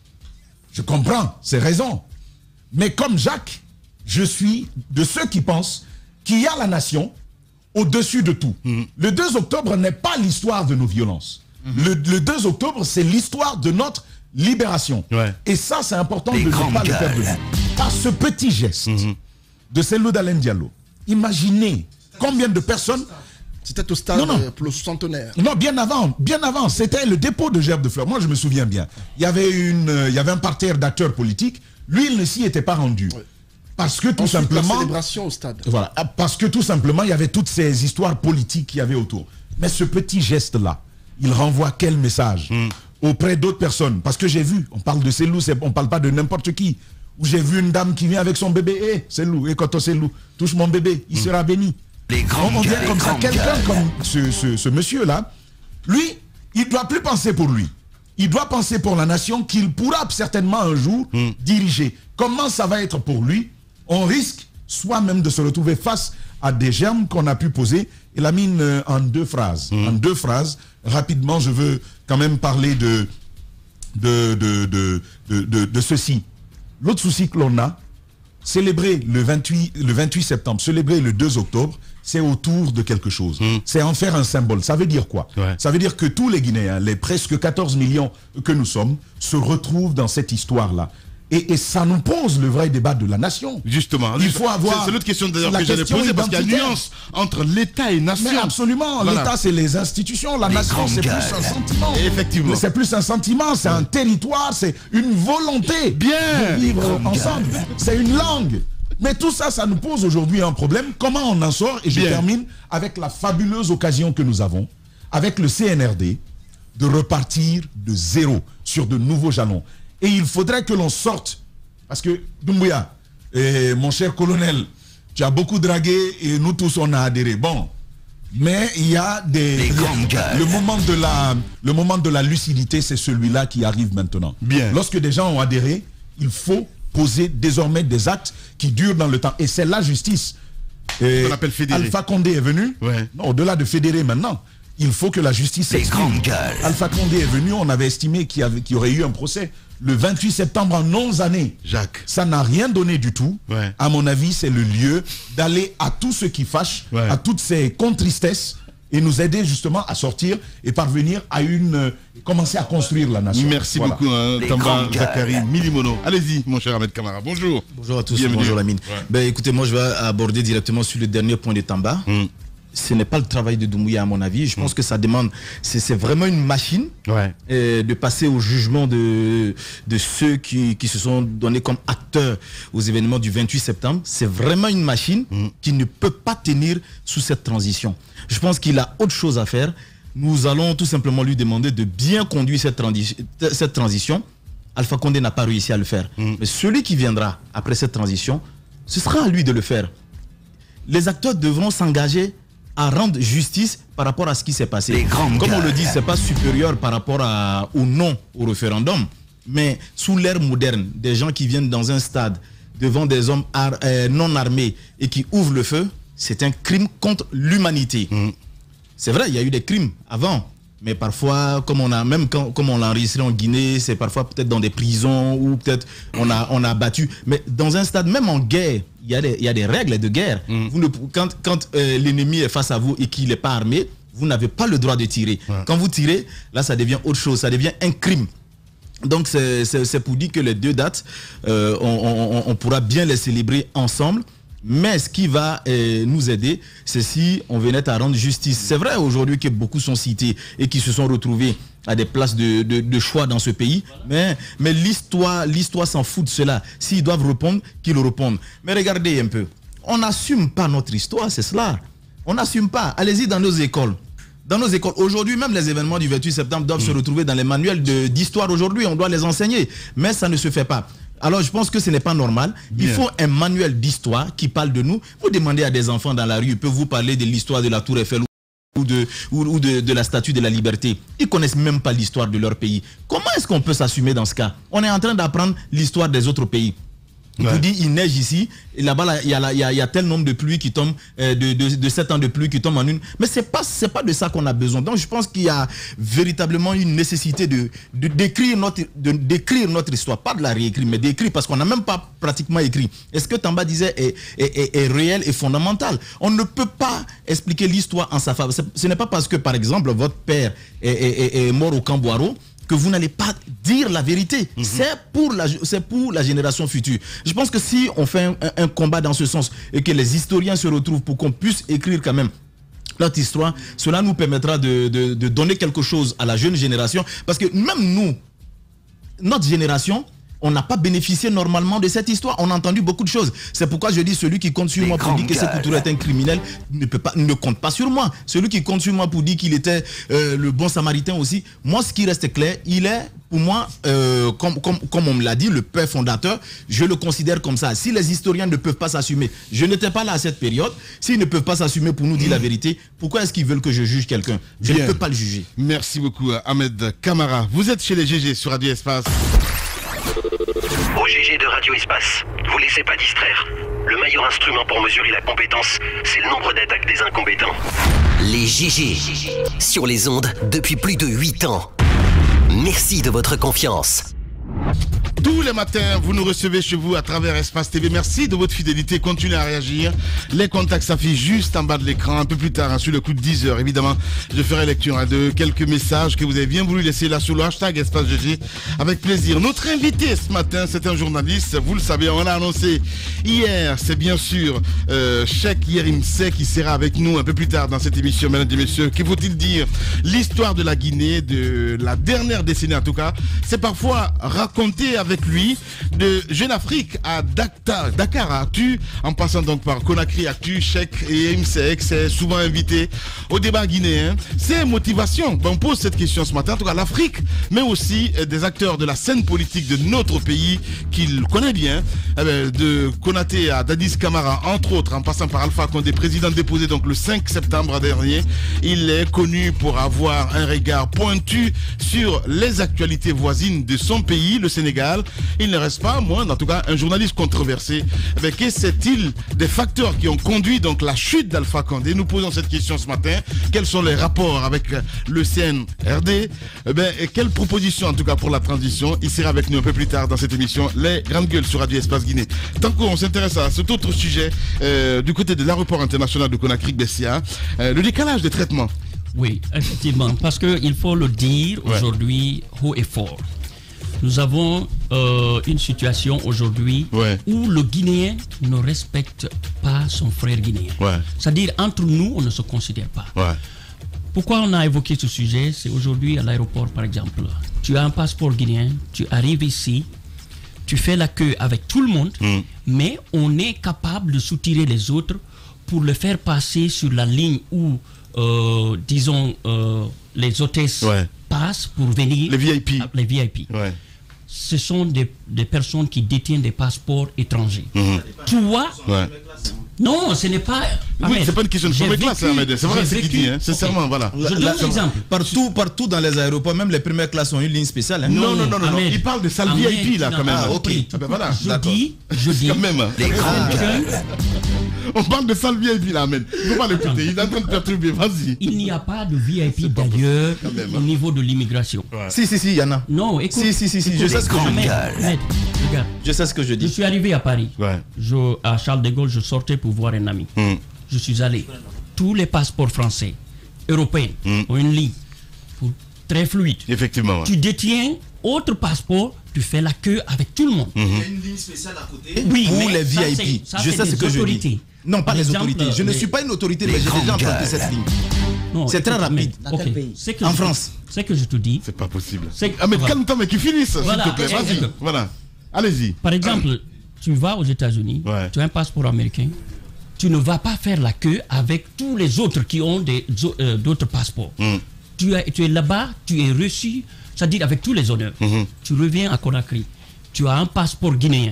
Je comprends ses raisons. Mais comme Jacques, je suis de ceux qui pensent qu'il y a la nation au-dessus de tout. Mm. Le deux octobre n'est pas l'histoire de nos violences. Mm. Le, le deux octobre, c'est l'histoire de notre libération. Ouais. Et ça, c'est important les de ne pas gueules. le faire de vue. Par ce petit geste mm-hmm. de Cellou Dalein Diallo, imaginez combien de personnes... C'était au stade non, non. pour le centenaire. Non, bien avant, bien avant. C'était le dépôt de gerbes de fleurs. Moi, je me souviens bien. Il y avait, une, euh, il y avait un parterre d'acteurs politiques. Lui, il ne s'y était pas rendu. Ouais. Parce que tout Ensuite, simplement... la célébration au stade. Voilà. Parce que tout simplement, il y avait toutes ces histoires politiques qu'il y avait autour. Mais ce petit geste-là, il renvoie quel message mm. auprès d'autres personnes? Parce que j'ai vu, on parle de Cellou, on ne parle pas de n'importe qui. Où j'ai vu une dame qui vient avec son bébé. Eh, hey, Cellou, et quand on Cellou, touche mon bébé, il mm. sera béni. Les grands on vient les comme ça, quelqu'un comme ce, ce, ce monsieur-là, lui, il ne doit plus penser pour lui. Il doit penser pour la nation qu'il pourra certainement un jour mm. diriger. Comment ça va être pour lui? On risque soi-même de se retrouver face à des germes qu'on a pu poser. Et la mine euh, en deux phrases. Mm. En deux phrases, rapidement, je veux quand même parler de, de, de, de, de, de, de ceci. L'autre souci que l'on a, célébrer le vingt-huit, le vingt-huit septembre, célébrer le deux octobre, c'est autour de quelque chose. Mmh. C'est en faire un symbole. Ça veut dire quoi? Ouais. Ça veut dire que tous les Guinéens, les presque quatorze millions que nous sommes, se retrouvent dans cette histoire-là. Et, et ça nous pose le vrai débat de la nation. Justement. Il faut avoir... C'est l'autre question d'ailleurs que j'allais poser, parce qu'il y a une nuance entre l'État et nation. Mais absolument. Voilà. L'État, c'est les institutions. La les nation, c'est plus un sentiment. Et effectivement. C'est plus un sentiment, c'est ouais. un territoire, c'est une volonté Bien. de vivre ensemble. C'est une langue. Mais tout ça, ça nous pose aujourd'hui un problème. Comment on en sort? Et je Bien. termine avec la fabuleuse occasion que nous avons, avec le C N R D, de repartir de zéro sur de nouveaux jalons. Et il faudrait que l'on sorte, parce que Doumbouya, eh, mon cher colonel, tu as beaucoup dragué et nous tous on a adhéré. Bon, mais il y a des... Les grandes gueules. Le moment de la, le moment de la lucidité, c'est celui-là qui arrive maintenant. Bien. Lorsque des gens ont adhéré, il faut poser désormais des actes qui durent dans le temps. Et c'est la justice. On appelle fédérer. Alpha Condé est venu. Ouais. Non, au-delà de fédérer maintenant, il faut que la justice s'exprime. Alpha Condé est venu, on avait estimé qu'il y, avait, qu'il y aurait eu un procès le vingt-huit septembre en onze années. Jacques. Ça n'a rien donné du tout. Ouais. À mon avis, c'est le lieu d'aller à tout ce qui fâche, ouais. à toutes ces contristesses, et nous aider justement à sortir et parvenir à une... Euh, commencer à construire la nation. Merci voilà. beaucoup, hein, Tamba Zakari Milimono. Allez-y, mon cher Ahmed Kamara. Bonjour. Bonjour à tous. Bienvenue. Bonjour Lamine. Ouais. Ben, écoutez, moi je vais aborder directement sur le dernier point de Tamba. Mm. Ce n'est pas le travail de Doumbouya à mon avis. Je pense mmh. que ça demande, c'est vraiment une machine ouais. euh, de passer au jugement de, de ceux qui, qui se sont donnés comme acteurs aux événements du vingt-huit septembre. C'est vraiment une machine mmh. qui ne peut pas tenir sous cette transition. Je pense qu'il a autre chose à faire. nous allons tout simplement lui demander de bien conduire cette, transi cette transition. Alpha Condé n'a pas réussi à le faire. Mmh. Mais celui qui viendra après cette transition, ce sera à lui de le faire. Les acteurs devront s'engager à rendre justice par rapport à ce qui s'est passé. Comme on le dit, ce n'est pas supérieur par rapport à, ou non au référendum. Mais sous l'ère moderne, des gens qui viennent dans un stade devant des hommes ar euh, non armés et qui ouvrent le feu, c'est un crime contre l'humanité. Mmh. C'est vrai, il y a eu des crimes avant. Mais parfois, comme on a même quand, comme on l'a enregistré en Guinée, c'est parfois peut-être dans des prisons ou peut-être on a, on a battu. Mais dans un stade, même en guerre, il y a des, il y a des règles de guerre. Mmh. Vous ne, quand quand euh, l'ennemi est face à vous et qu'il n'est pas armé, vous n'avez pas le droit de tirer. Ouais. Quand vous tirez, là, ça devient autre chose, ça devient un crime. Donc, c'est pour dire que les deux dates, euh, on, on, on pourra bien les célébrer ensemble. Mais ce qui va euh, nous aider, c'est si on venait à rendre justice. C'est vrai aujourd'hui que beaucoup sont cités et qui se sont retrouvés à des places de, de, de choix dans ce pays. Mais, mais l'histoire l'histoire s'en fout de cela. S'ils doivent répondre, qu'ils répondent. Mais regardez un peu. On n'assume pas notre histoire, c'est cela. On n'assume pas. Allez-y dans nos écoles. Dans nos écoles, aujourd'hui, même les événements du vingt-huit septembre doivent mmh. se retrouver dans les manuels d'histoire aujourd'hui. On doit les enseigner. Mais ça ne se fait pas. Alors je pense que ce n'est pas normal. Bien. Il faut un manuel d'histoire qui parle de nous. Vous demandez à des enfants dans la rue, ils peuvent vous parler de l'histoire de la Tour Eiffel ou de, ou, ou de, de la Statue de la Liberté. Ils ne connaissent même pas l'histoire de leur pays. Comment est-ce qu'on peut s'assumer dans ce cas? On est en train d'apprendre l'histoire des autres pays. Ouais. Vous dites, il neige ici, et là-bas, il là, y, y, y a tel nombre de pluies qui tombent, euh, de, de, de sept ans de pluie qui tombent en une. Mais ce n'est pas, pas de ça qu'on a besoin. Donc, je pense qu'il y a véritablement une nécessité de, de, d'écrire notre, de, d'écrire notre histoire. Pas de la réécrire, mais d'écrire, parce qu'on n'a même pas pratiquement écrit. Et ce que Tamba disait est, est, est, est réel et fondamental. On ne peut pas expliquer l'histoire en sa faveur. Ce n'est pas parce que, par exemple, votre père est, est, est mort au Camp Boiro que vous n'allez pas dire la vérité. Mm-hmm. C'est pour la, c'est pour la génération future. Je pense que si on fait un, un combat dans ce sens et que les historiens se retrouvent pour qu'on puisse écrire quand même notre histoire, cela nous permettra de, de, de donner quelque chose à la jeune génération. Parce que même nous, notre génération, on n'a pas bénéficié normalement de cette histoire. On a entendu beaucoup de choses. C'est pourquoi je dis, celui qui compte sur Les moi pour dire que Sékou Touré est un criminel ne, peut pas, ne compte pas sur moi. Celui qui compte sur moi pour dire qu'il était euh, le bon samaritain aussi, moi ce qui reste clair, il est pour moi, euh, comme, comme, comme on me l'a dit, le père fondateur, je le considère comme ça. Si les historiens ne peuvent pas s'assumer, je n'étais pas là à cette période, s'ils ne peuvent pas s'assumer pour nous dire mmh. la vérité, pourquoi est-ce qu'ils veulent que je juge quelqu'un? Je Bien. ne peux pas le juger. Merci beaucoup Ahmed Camara. Vous êtes chez les G G sur Radio Espace. Au G G de Radio Espace, vous laissez pas distraire. Le meilleur instrument pour mesurer la compétence, c'est le nombre d'attaques des incompétents. Les G G, sur les ondes depuis plus de huit ans. Merci de votre confiance. Tous les matins, vous nous recevez chez vous à travers Espace T V. Merci de votre fidélité. Continuez à réagir. Les contacts s'affichent juste en bas de l'écran. Un peu plus tard, hein, sur le coup de dix heures, évidemment, je ferai lecture hein, de quelques messages que vous avez bien voulu laisser là sur le hashtag Espace G G. Avec plaisir. Notre invité ce matin, c'est un journaliste. Vous le savez, on l'a annoncé hier. C'est bien sûr euh, Cheikh Yérim Seck qui sera avec nous un peu plus tard dans cette émission. Mesdames et messieurs, que faut-il dire? L'histoire de la Guinée, de la dernière décennie en tout cas, c'est parfois raconté avec lui de Jeune Afrique à Dakar, Dakar à Actu, en passant donc par Conakry Actu. Cheikh Yérim Seck c'est souvent invité au débat guinéen. Ses motivations, ben on pose cette question ce matin, en tout cas l'Afrique, mais aussi des acteurs de la scène politique de notre pays qu'il connaît bien, eh bien, de Konaté à Dadis Camara entre autres, en passant par Alpha Condé, président déposé donc le cinq septembre dernier. Il est connu pour avoir un regard pointu sur les actualités voisines de son pays, le Sénégal. Il ne reste pas moins, en tout cas, un journaliste controversé. Mais que sait-il des facteurs qui ont conduit donc la chute d'Alpha Condé? Nous posons cette question ce matin. Quels sont les rapports avec le C N R D? Eh bien, et quelle proposition, en tout cas, pour la transition? Il sera avec nous un peu plus tard dans cette émission, Les Grandes Gueules sur Radio Espace Guinée. Tant qu'on s'intéresse à cet autre sujet, euh, du côté de l'aéroport international de Conakry-Bessia, euh, le décalage des traitements. Oui, effectivement, parce qu'il faut le dire aujourd'hui haut et fort. Nous avons euh, une situation aujourd'hui ouais. où le Guinéen ne respecte pas son frère guinéen. Ouais. C'est-à-dire, entre nous, on ne se considère pas. Ouais. Pourquoi on a évoqué ce sujet? C'est aujourd'hui à l'aéroport, par exemple. Tu as un passeport guinéen, tu arrives ici, tu fais la queue avec tout le monde, mm. mais on est capable de soutirer les autres pour le faire passer sur la ligne où euh, disons, euh, les hôtesses ouais. passent pour venir. Les V I P. Les V I P. Ouais. Ce sont des, des personnes qui détiennent des passeports étrangers. Mmh. Tu vois ouais. Non, ce n'est pas. Oui, c'est pas une question de première classe, Ahmed. C'est vrai ce qu'il dit, hein. Sincèrement, okay. voilà. Je donne un exemple. Partout, partout dans les aéroports, même les premières classes ont une ligne spéciale. Hein. Non, non, non, non, non. Il parle de salle V I P là, quand même. Ah, ok. Ah, ben, voilà. Je dis, je dis. Quand même. Les grands On parle de salle V I P là, Ahmed. Il ne faut pas l'écouter. Il est en train de perturber. Vas-y. Il n'y a pas de V I P d'ailleurs au niveau de l'immigration. Ouais. Si, si, si, il y en a. Non, écoute. Si, si, si, si. Je sais ce que je dis. Regarde. Je sais ce que je dis. Je suis arrivé à Paris. Ouais. Je, à Charles de Gaulle, je sortais pour voir un ami. Mm. Je suis allé. Tous les passeports français, européens, mm. ont une ligne pour, très fluide. Effectivement. Ouais. Tu détiens autre passeport, tu fais la queue avec tout le monde. Mm-hmm. Il y a une ligne spéciale à côté oui, pour mais les V I P. Ça, je sais ce que autorités. je dis. Non, pas les autorités. Je ne suis pas une autorité, mais j'ai déjà emprunté cette ligne. C'est très rapide. Dans quel pays ? En France. C'est que je te dis. C'est pas possible. Ah mais calme-toi, mais qu'il finisse, voilà, s'il te plaît. Vas-y. Voilà. Allez-y. Par exemple, tu vas aux États-Unis, ouais. tu as un passeport américain, tu ne vas pas faire la queue avec tous les autres qui ont des, euh, d'autres passeports. Mm. Tu, as, tu es là-bas, tu es reçu, c'est-à-dire avec tous les honneurs. Mm-hmm. Tu reviens à Conakry, tu as un passeport guinéen.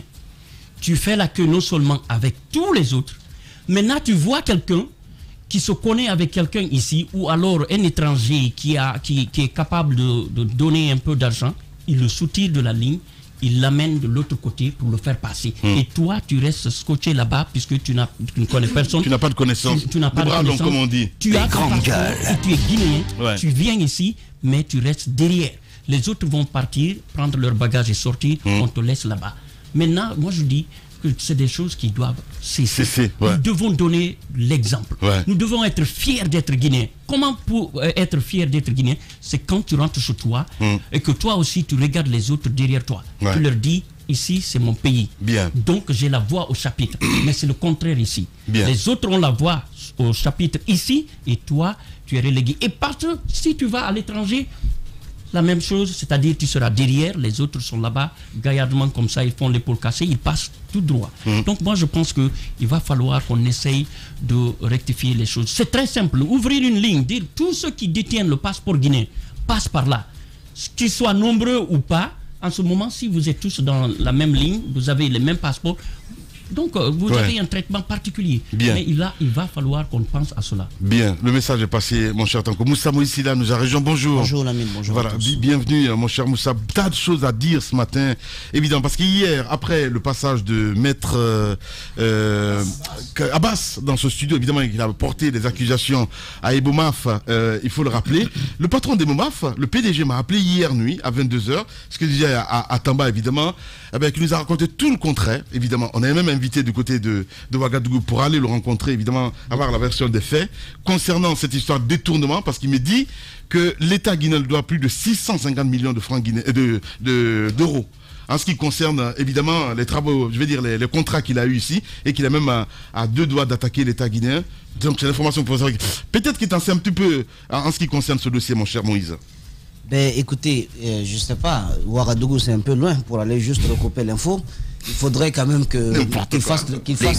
Tu fais la queue non seulement avec tous les autres, maintenant tu vois quelqu'un qui se connaît avec quelqu'un ici, ou alors un étranger qui, a, qui, qui est capable de, de donner un peu d'argent, il le soutire de la ligne, il l'amène de l'autre côté pour le faire passer. Hmm. Et toi, tu restes scotché là-bas puisque tu, n'as, tu ne connais personne. Tu n'as pas de connaissance. Tu, tu n'as pas de, de connaissance. Comme on dit. Tu as ton passeport et tu es guinéen. Ouais. Tu viens ici, mais tu restes derrière. Les autres vont partir, prendre leur bagage et sortir. Hmm. On te laisse là-bas. Maintenant, moi je dis que c'est des choses qui doivent cesser. C'est, ouais. Nous devons donner l'exemple. Ouais. Nous devons être fiers d'être guinéens. Comment pour euh, être fier d'être guinéen? C'est quand tu rentres chez toi mm. et que toi aussi tu regardes les autres derrière toi. Ouais. Tu leur dis, ici c'est mon pays. Bien. Donc j'ai la voix au chapitre. Mais c'est le contraire ici. Bien. Les autres ont la voix au chapitre ici et toi tu es relégué. Et parce que si tu vas à l'étranger, la même chose, c'est-à-dire tu seras derrière, les autres sont là-bas, gaillardement comme ça, ils font l'épaule cassée, ils passent tout droit. Mmh. Donc moi je pense qu'il va falloir qu'on essaye de rectifier les choses. C'est très simple, ouvrir une ligne, dire tous ceux qui détiennent le passeport guinéen passent par là. Qu'ils soient nombreux ou pas, en ce moment, si vous êtes tous dans la même ligne, vous avez les mêmes passeports, donc euh, vous ouais. avez un traitement particulier. Bien. Mais il, a, il va falloir qu'on pense à cela. Bien, le message est passé, mon cher Tanko. Moussa Moïsila nous a rejoint. Bonjour. Bonjour Lamine, bonjour. Voilà, bienvenue mon cher Moussa. Tas de choses à dire ce matin, évidemment, parce qu'hier, après le passage de Maître euh, euh, Abbas dans ce studio, évidemment, il a porté des accusations à Ebomaf, euh, il faut le rappeler. Le patron d'Ebomaf, le P D G, m'a appelé hier nuit à vingt-deux heures, ce que je disais à, à, à Tamba, évidemment, eh bien, qui nous a raconté tout le contraire, évidemment. On avait même invité du côté de, de Ouagadougou pour aller le rencontrer, évidemment, avoir la version des faits concernant cette histoire de détournement, parce qu'il me dit que l'État guinéen doit plus de six cent cinquante millions de francs guinéens, de, de, d'euros. En ce qui concerne évidemment les travaux, je vais dire les, les contrats qu'il a eu ici et qu'il a même à, à deux doigts d'attaquer l'État guinéen. Donc c'est l'information pour savoir. Peut-être qu'il t'en sait un petit peu en, en ce qui concerne ce dossier, mon cher Moïse. Ben écoutez, euh, je sais pas, Ouagadougou c'est un peu loin pour aller juste recouper l'info. Il faudrait quand même que qu'il fasse, qu'il fasse,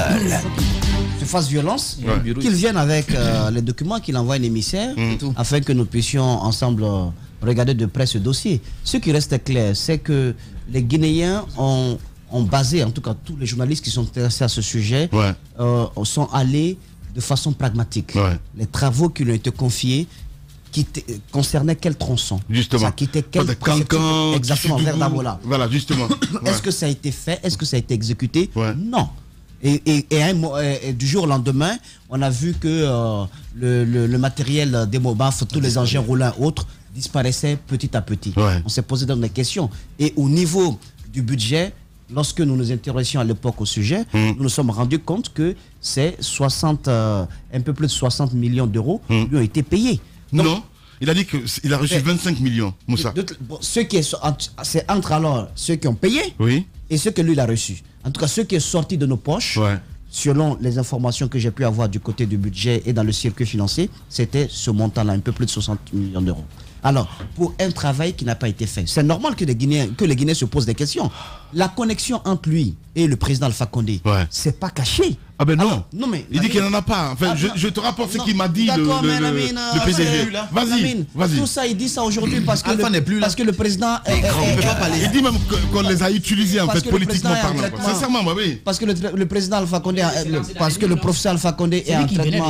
qu'il fasse violence, ouais. qu'il vienne avec euh, les documents, qu'il envoie un émissaire, mmh. afin que nous puissions ensemble euh, regarder de près ce dossier. Ce qui reste clair, c'est que les Guinéens ont, ont basé, en tout cas tous les journalistes qui sont intéressés à ce sujet, ouais. euh, sont allés de façon pragmatique. Ouais. Les travaux qui lui ont été confiés qui concernait quel tronçon? Justement. Ça quittait quel cancan, exactement vers Dabola. Voilà, justement. Ouais. Est-ce que ça a été fait? Est-ce que ça a été exécuté? Ouais. Non. Et, et, et, un, et du jour au lendemain, on a vu que euh, le, le, le matériel des Mobaf, tous les engins roulants et autres, disparaissaient petit à petit. Ouais. On s'est posé donc des questions. Et au niveau du budget, lorsque nous nous intéressions à l'époque au sujet, mmh. nous nous sommes rendus compte que c'est soixante, euh, un peu plus de soixante millions d'euros mmh. qui ont été payés. Donc, non, il a dit qu'il a reçu mais, vingt-cinq millions, Moussa. De, de, bon, ceux qui est, c'est entre alors ceux qui ont payé oui. et ceux que lui il a reçu. En tout cas, ceux qui est sorti de nos poches, ouais. selon les informations que j'ai pu avoir du côté du budget et dans le circuit financier, c'était ce montant-là, un peu plus de soixante millions d'euros. Alors, pour un travail qui n'a pas été fait, c'est normal que les Guinéens, que les Guinéens se posent des questions. La connexion entre lui et le président Alpha Condé, ouais. c'est pas caché. Ah ben non. Alors, non mais, il dit qu'il n'en a pas. Enfin, ah, je, je te rapporte non, ce qu'il m'a dit le, le, le, le P D G. Vas-y, vas-y. Tout ça, il dit ça aujourd'hui parce que le, plus parce que le président. Est, est, est, pas parler. Il dit même qu'on les a utilisés en fait politiquement parlant. Sincèrement, oui. Parce que le, le président Alpha Condé, parce que le professeur Alpha Condé est en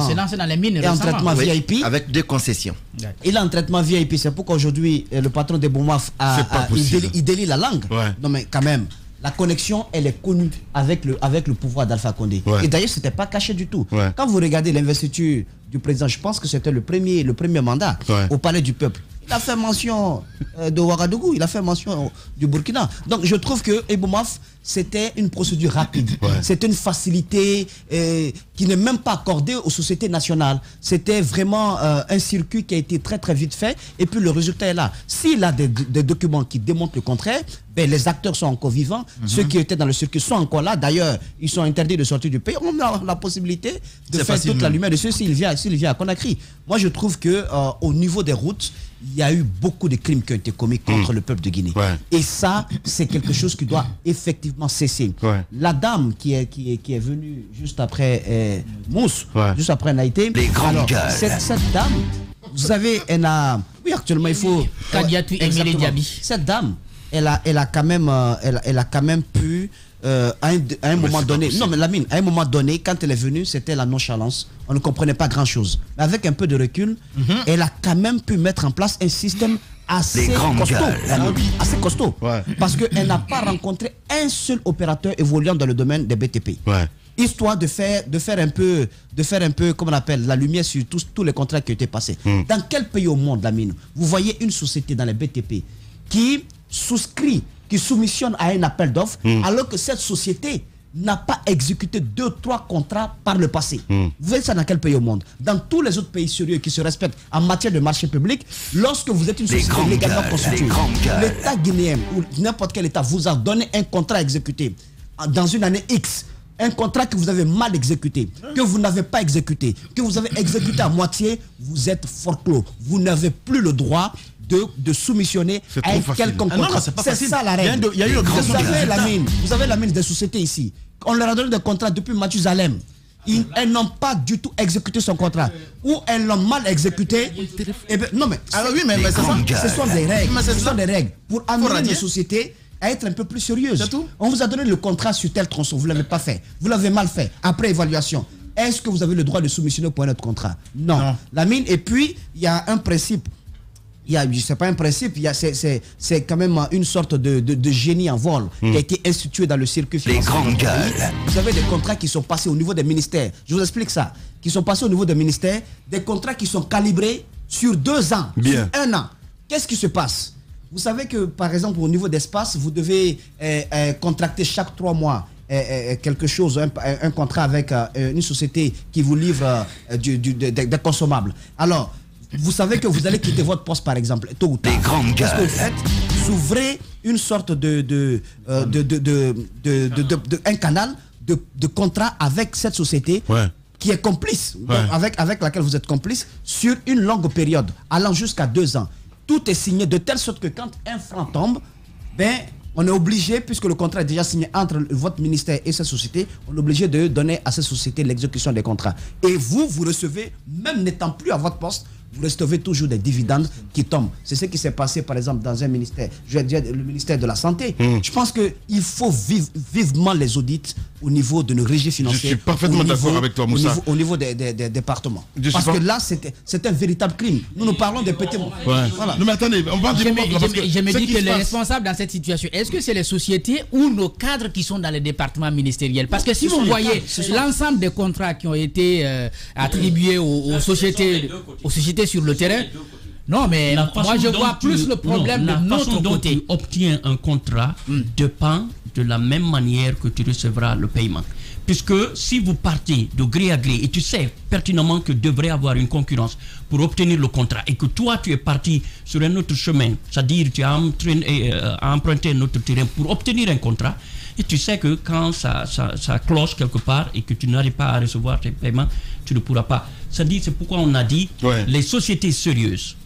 traitement V I P avec deux concessions. Il est en traitement V I P, c'est pourquoi aujourd'hui le patron de Boumaf a il délie la langue. Non mais quand même. La connexion, elle est connue avec le, avec le pouvoir d'Alpha Condé. Ouais. Et d'ailleurs, ce n'était pas caché du tout. Ouais. Quand vous regardez l'investiture du président, je pense que c'était le premier, le premier mandat ouais. au Palais du Peuple. Il a fait mention euh, de Ouagadougou, il a fait mention euh, du Burkina. Donc je trouve que Eboumaf, c'était une procédure rapide. Ouais. C'était une facilité euh, qui n'est même pas accordée aux sociétés nationales. C'était vraiment euh, un circuit qui a été très très vite fait. Et puis le résultat est là. S'il a des, des documents qui démontrent le contraire, ben, les acteurs sont encore vivants. Mm-hmm. Ceux qui étaient dans le circuit sont encore là. D'ailleurs, ils sont interdits de sortir du pays. On a la possibilité de faire facile, toute la lumière de ceux s'il vient, s'il vient à Conakry. Moi, je trouve que euh, au niveau des routes, il y a eu beaucoup de crimes qui ont été commis contre mmh. le peuple de Guinée. Ouais. Et ça, c'est quelque chose qui doit effectivement cesser. Ouais. La dame qui est, qui est, qui est venue juste après euh, Mousse, ouais. juste après Naïté, alors, cette, cette dame, vous savez, elle a... Oui, actuellement, il faut... Kadiatou Emile Diaby. Cette dame, elle a, elle a, quand, même, euh, elle, elle a quand même pu... Euh, à un, à un moment donné, non mais Lamine, à un moment donné, quand elle est venue, c'était la nonchalance. On ne comprenait pas grand chose. Mais avec un peu de recul, mm-hmm. elle a quand même pu mettre en place un système assez costaud, Lamine, assez costaud, ouais. parce qu'elle n'a pas rencontré un seul opérateur évoluant dans le domaine des B T P. Ouais. Histoire de faire, de faire un peu, de faire un peu, comment on appelle, la lumière sur tous, tous les contrats qui ont été passés. Mm. Dans quel pays au monde, Lamine, vous voyez une société dans les B T P qui souscrit, qui soumissionne à un appel d'offres, mmh. alors que cette société n'a pas exécuté deux, trois contrats par le passé. Mmh. Vous voyez ça dans quel pays au monde? Dans tous les autres pays sérieux qui se respectent en matière de marché public, lorsque vous êtes une société légalement constituée, l'État guinéen ou n'importe quel État vous a donné un contrat à exécuter dans une année X, un contrat que vous avez mal exécuté, que vous n'avez pas exécuté, que vous avez exécuté à moitié, vous êtes forclos. Vous n'avez plus le droit De, de soumissionner à un quelconque contrat. Ah c'est ça la règle. Il y a eu vous, avez la mine, vous avez la mine des sociétés ici. On leur a donné des contrats depuis Mathusalem. Ils, elles n'ont pas du tout exécuté son contrat. Ou elles l'ont mal exécuté. Et ben, non mais, ah oui, mais, mais ça, ce sont des règles. Ce sont des règles pour amener les sociétés à être un peu plus sérieuses. On vous a donné le contrat sur tel tronçon, vous ne l'avez pas fait. Vous l'avez mal fait. Après évaluation, est-ce que vous avez le droit de soumissionner pour un autre contrat? Non. non. La mine, et puis, il y a un principe. Ce n'est pas un principe, c'est quand même une sorte de, de, de génie en vol mmh. qui a été institué dans le circuit financier. Vous avez des contrats qui sont passés au niveau des ministères. Je vous explique ça. Qui sont passés au niveau des ministères, des contrats qui sont calibrés sur deux ans, Bien. sur un an. Qu'est-ce qui se passe? Vous savez que, par exemple, au niveau d'espace, vous devez euh, euh, contracter chaque trois mois euh, euh, quelque chose, un, un contrat avec euh, une société qui vous livre euh, du, du, des de, de consommables. Alors, vous savez que vous allez quitter votre poste, par exemple, tôt ou tard. Qu'est-ce que vous faites? Vous ouvrez une sorte de, de, euh, de, de, de, de, de, de, de un canal de, de contrat avec cette société ouais. qui est complice, ouais. donc avec, avec laquelle vous êtes complice, sur une longue période, allant jusqu'à deux ans. Tout est signé de telle sorte que quand un franc tombe, ben, on est obligé, puisque le contrat est déjà signé entre votre ministère et cette société, on est obligé de donner à cette société l'exécution des contrats. Et vous, vous recevez, même n'étant plus à votre poste, vous recevez toujours des dividendes qui tombent. C'est ce qui s'est passé, par exemple, dans un ministère, je vais dire le ministère de la Santé. Mmh. Je pense qu'il faut vive, vivement les audits au niveau de nos régies financières. Je suis parfaitement d'accord avec toi, Moussa. Au niveau, au niveau des, des, des départements. Je parce que là, c'est un véritable crime. Nous, nous parlons des petits... Ouais. Voilà. Non, mais attendez, on parle je du me, je, me, je me dis que les responsables dans cette situation, est-ce que c'est les sociétés ou nos cadres qui sont dans les départements ministériels? Parce que si vous voyez l'ensemble des contrats qui ont été euh, attribués aux, aux, sociétés, aux sociétés sur le terrain, non, mais moi je vois plus le problème non, de notre dont côté. Tu obtiens un contrat mm. dépend de la même manière que tu recevras le paiement. Puisque si vous partez de gré à gré et tu sais pertinemment que devrait avoir une concurrence pour obtenir le contrat et que toi tu es parti sur un autre chemin, c'est-à-dire tu as emprunté, euh, emprunté un autre terrain pour obtenir un contrat, et tu sais que quand ça, ça, ça cloche quelque part et que tu n'arrives pas à recevoir tes paiements, tu ne pourras pas. C'est-à-dire, c'est pourquoi on a dit ouais. les sociétés sérieuses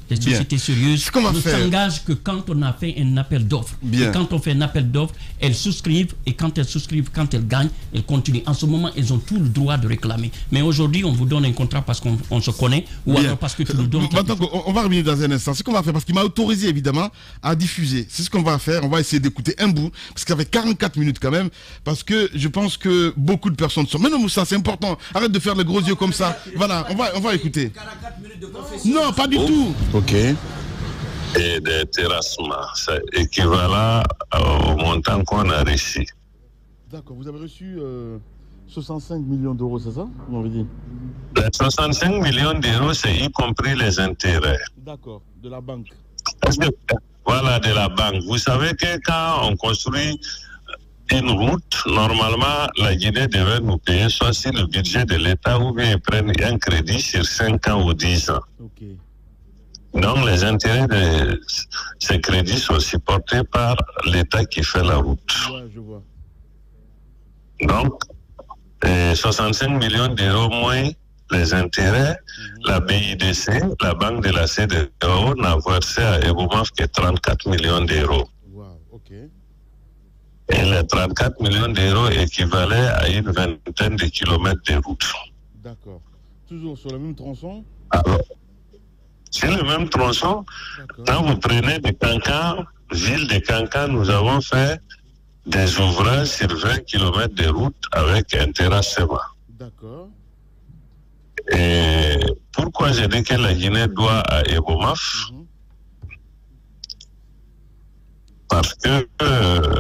Les sociétés sérieuses ne s'engagent que quand on a fait un appel d'offres. Et quand on fait un appel d'offres, elles souscrivent. Et quand elles souscrivent, quand elles gagnent, elles continuent. En ce moment, elles ont tout le droit de réclamer. Mais aujourd'hui, on vous donne un contrat parce qu'on on se connaît ou Bien. alors parce que tu nous donnes... Maintenant, on, on va revenir dans un instant. Ce qu'on va faire, parce qu'il m'a autorisé évidemment à diffuser. C'est ce qu'on va faire. On va essayer d'écouter un bout. Parce qu'il y avait quarante-quatre minutes quand même. Parce que je pense que beaucoup de personnes sont... Mais non, Moussa, c'est important. Arrête de faire les gros yeux comme ça. Voilà, on va, on va écouter. Non, pas du tout. Ok. Et des terrassements, c'est équivalent au montant qu'on a reçu. D'accord, vous avez reçu euh, soixante-cinq millions d'euros, c'est ça? On m'avait dit. Les soixante-cinq millions d'euros, c'est y compris les intérêts. D'accord, de la banque. Parce que, voilà, de la banque. Vous savez que quand on construit une route, normalement, la Guinée devait nous payer soit sur le budget de l'État ou bien ils prennent un crédit sur cinq ans ou dix ans. Okay. Donc, les intérêts de ces crédits sont supportés par l'État qui fait la route. Ouais, je vois. Donc, eh, soixante-cinq millions d'euros moins les intérêts, mm-hmm. la B I D C, la Banque de la C D A O, n'a versé à Ebomaf que trente-quatre millions d'euros. Wow, ok. Et les trente-quatre millions d'euros équivalaient à une vingtaine de kilomètres de route. D'accord. Toujours sur le même tronçon? Alors, c'est le même tronçon. Quand vous prenez de Cancan, ville de Cancan, nous avons fait des ouvrages sur vingt kilomètres de route avec un terrassement. D'accord. Et pourquoi j'ai dit que la Guinée doit à Ebomaf? Mm-hmm. Parce que euh,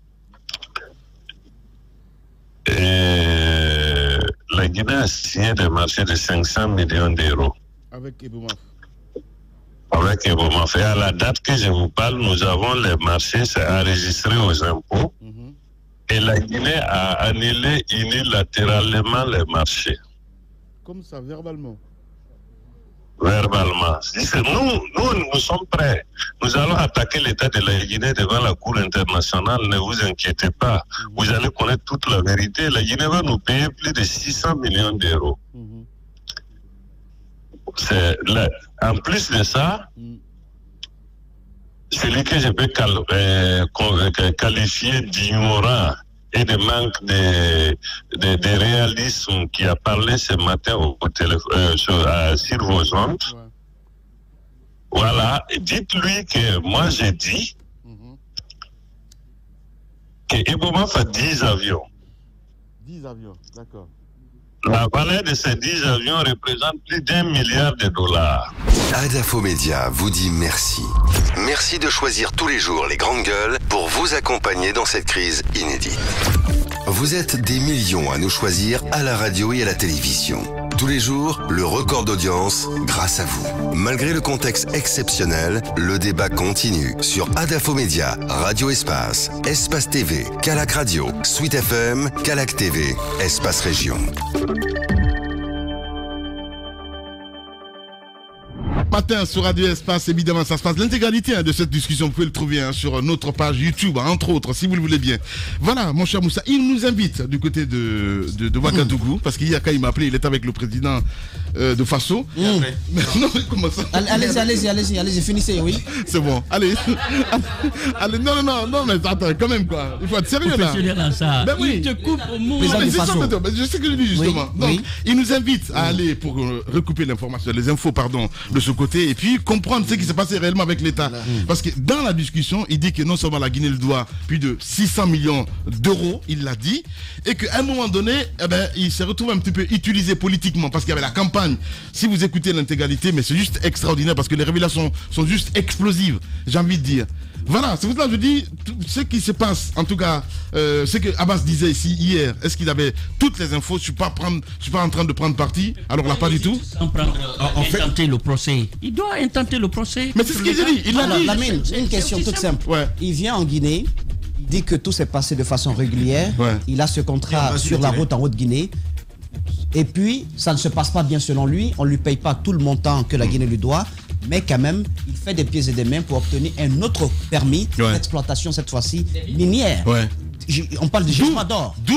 et la Guinée a signé des marchés de cinq cents millions d'euros. Avec Ebomaf. Avec Ebomaf. Et à la date que je vous parle, nous avons les marchés, c'est enregistré aux impôts. Mm-hmm. Et la Guinée a annulé unilatéralement les marchés. Comme ça, verbalement? Verbalement. Nous, nous, nous sommes prêts. Nous allons attaquer l'État de la Guinée devant la Cour internationale. Ne vous inquiétez pas. Mm-hmm. Vous allez connaître toute la vérité. La Guinée va nous payer plus de six cents millions d'euros. Mm-hmm. C'est là. En plus de ça, mm-hmm. celui que je peux qual euh, qualifier d'ignorant et de manque de, de, de réalisme qui a parlé ce matin au, au téléphone, euh, sur, euh, sur vos ondes. Ouais. Voilà, dites-lui que moi j'ai dit mm-hmm. que Ebomaf a dix avions. dix avions, d'accord. La valeur de ces dix avions représente plus d'un milliard de dollars. Adafo Média vous dit merci. Merci de choisir tous les jours les grandes gueules pour vous accompagner dans cette crise inédite. Vous êtes des millions à nous choisir à la radio et à la télévision. Tous les jours, le record d'audience grâce à vous. Malgré le contexte exceptionnel, le débat continue sur Adafo Média, Radio Espace, Espace T V, Calac Radio, Suite F M, Calac T V, Espace Région. Matin sur Radio Espace, évidemment, ça se passe. L'intégralité hein, de cette discussion, vous pouvez le trouver hein, sur notre page YouTube, hein, entre autres, si vous le voulez bien. Voilà, mon cher Moussa, il nous invite du côté de, de, de Ouagadougou, mmh. parce qu'hier, quand il m'a appelé, il était avec le président euh, de Faso. Mmh. Mais non, mais comment ça? Allez-y, allez-y, allez-y, allez-y, finissez, oui. C'est bon, allez. allez. Non, non, non, non, mais attends, quand même, quoi. Il faut être sérieux là. Dans ça. Ben oui. Il te coupe au mot. Mais c'est ça, mais je sais que je dis justement. Oui. Donc, oui. il nous invite à aller pour euh, recouper l'information, les infos, pardon, de ce côté et puis comprendre ce qui s'est passé réellement avec l'État. Mmh. Parce que dans la discussion, il dit que non seulement la Guinée le doit plus de six cents millions d'euros, il l'a dit, et qu'à un moment donné, eh ben, il se retrouve un petit peu utilisé politiquement parce qu'il y avait la campagne. Si vous écoutez l'intégralité, mais c'est juste extraordinaire parce que les révélations sont juste explosives, j'ai envie de dire. Voilà, c'est pour ça que je dis ce qui se passe, en tout cas, euh, ce que Abbas disait ici hier. Est-ce qu'il avait toutes les infos? Je suis pas prendre, je suis pas en train de prendre parti. Alors là, pas du tout. Sans prendre, en fait, intenter le procès. Il doit intenter le procès. Mais c'est ce qu'il dit. Il l'a dit. Lamine, une question toute simple. Ouais. Il vient en Guinée, il dit que tout s'est passé de façon régulière. Ouais. Il a ce contrat sur la route en Haute-Guinée. Et puis, ça ne se passe pas bien selon lui. On ne lui paye pas tout le montant que la Guinée lui doit. Mais quand même, il fait des pieds et des mains pour obtenir un autre permis ouais. d'exploitation, cette fois-ci minière. Ouais. On parle de gisement d'or. D'où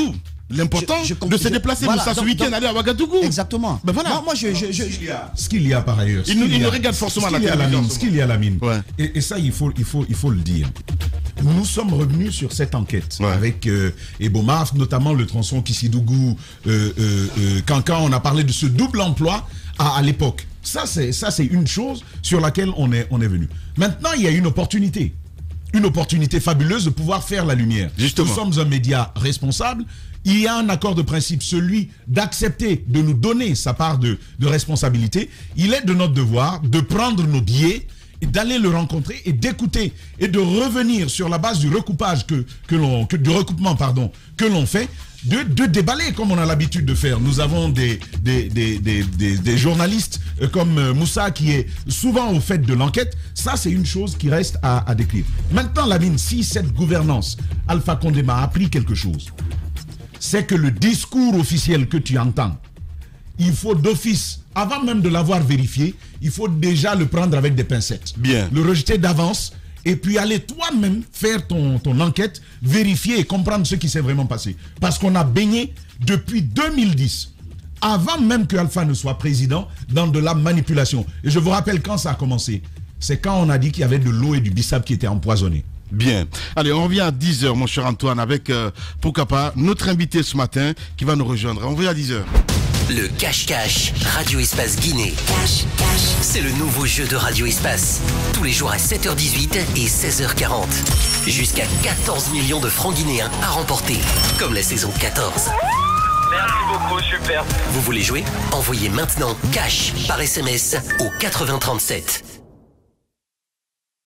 L'important de se déplacer, voilà, Moussa, ce week-end, aller à Ouagadougou. Exactement. Ben voilà. Moi, moi je, je, je, ce qu'il y a par ailleurs. Il nous, il nous regarde forcément à la télévision. Ce qu'il y a à la mine. Ouais. Et, et ça, il faut, il, faut, il faut le dire. Nous sommes revenus sur cette enquête ouais. avec euh, Ebomaf, notamment le tronçon Kissidougou, euh, euh, euh, Cancan. On a parlé de ce double emploi à, à l'époque. Ça, c'est ça, c'est une chose sur laquelle on est, on est venu. Maintenant, il y a une opportunité. Une opportunité fabuleuse de pouvoir faire la lumière. Justement. Nous sommes un média responsable. Il y a un accord de principe, celui d'accepter de nous donner sa part de, de responsabilité. Il est de notre devoir de prendre nos billets, d'aller le rencontrer et d'écouter et de revenir sur la base du recoupage que, que l'on, que, du recoupement pardon, que l'on fait, de, de déballer comme on a l'habitude de faire. Nous avons des, des, des, des, des, des journalistes comme Moussa qui est souvent au fait de l'enquête. Ça, c'est une chose qui reste à, à décrire. Maintenant, Lamine, si cette gouvernance, Alpha Condé m'a appris quelque chose, c'est que le discours officiel que tu entends, il faut d'office, avant même de l'avoir vérifié, il faut déjà le prendre avec des pincettes. Bien. Le rejeter d'avance et puis aller toi-même faire ton, ton enquête, vérifier et comprendre ce qui s'est vraiment passé. Parce qu'on a baigné depuis deux mille dix, avant même que Alpha ne soit président, dans de la manipulation. Et je vous rappelle quand ça a commencé. C'est quand on a dit qu'il y avait de l'eau et du bissap qui étaient empoisonnés. Bien. Allez, on revient à dix heures, mon cher Antoine, avec, euh, pourquoi pas, notre invité ce matin qui va nous rejoindre. On revient à dix heures. Le cache-cache Radio Espace Guinée. Cache, cache. C'est le nouveau jeu de Radio Espace. Tous les jours à sept heures dix-huit et seize heures quarante. Jusqu'à quatorze millions de francs guinéens à remporter. Comme la saison quatorze. Merci beaucoup, super. Vous voulez jouer? Envoyez maintenant cash par S M S au quatre-vingts trente-sept.